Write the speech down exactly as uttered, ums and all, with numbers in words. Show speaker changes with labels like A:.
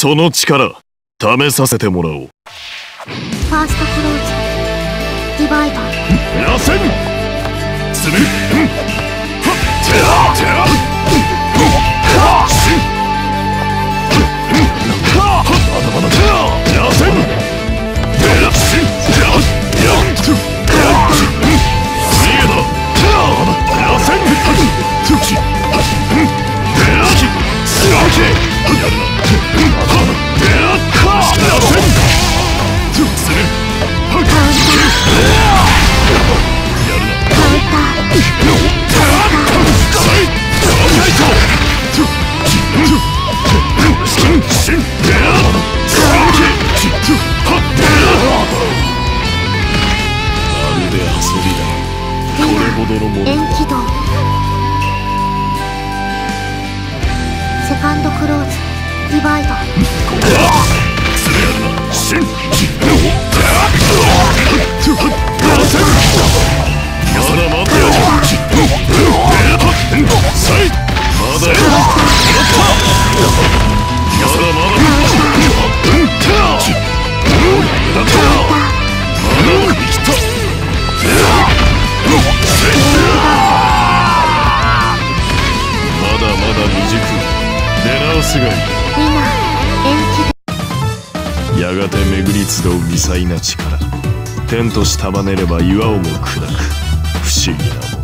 A: その力試させてもらおう。
B: ファーストクローズディバイダー
A: 螺旋つむてらてらしんまだまだ螺旋てらしんやっと逃げだ螺旋つきてらきすらけやるなてら螺旋つるはっ
B: 円軌道セカンドクローズディバイダー
A: やがて巡り集う微細な力、天とし束ねれば岩をも砕く不思議なもの。